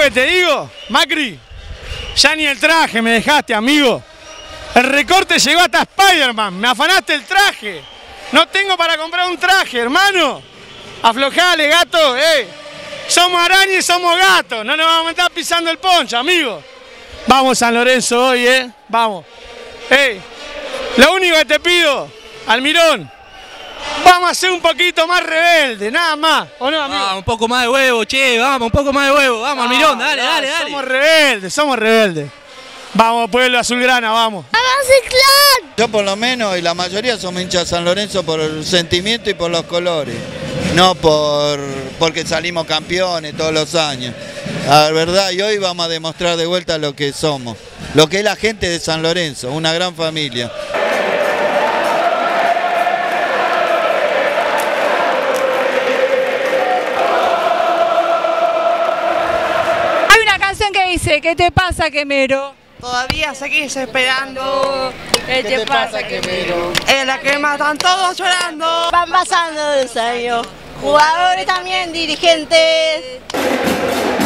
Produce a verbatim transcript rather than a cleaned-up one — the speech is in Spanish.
que te digo, Macri? Ya ni el traje me dejaste, amigo. El recorte llegó hasta Spider-Man, me afanaste el traje. No tengo para comprar un traje, hermano. Aflojale, gato, eh. Somos arañas y somos gatos, no nos vamos a estar pisando el poncho, amigo. Vamos San Lorenzo hoy, eh. Vamos. Hey, lo único que te pido, Almirón, vamos a ser un poquito más rebelde, nada más, ¿o no, amigo? Ah, un poco más de huevo, che, vamos, un poco más de huevo, vamos, ah, Almirón, dale, dale, dale. Somos rebeldes, somos rebeldes. Vamos, pueblo azulgrana, vamos. ¡Vamos, Ciclón! Yo por lo menos, y la mayoría somos hinchas de San Lorenzo por el sentimiento y por los colores, no por porque salimos campeones todos los años. La verdad, y hoy vamos a demostrar de vuelta lo que somos, lo que es la gente de San Lorenzo, una gran familia. Hay una canción que dice, ¿qué te pasa, Quemero? Todavía seguís esperando. ¿Qué, ¿Qué te pasa, Quemero? En la que matan todos llorando. Van pasando los años, jugadores también, dirigentes.